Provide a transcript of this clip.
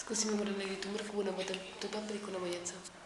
Così mi vorrei tu mi fumo una volta tu papri con una voglienza.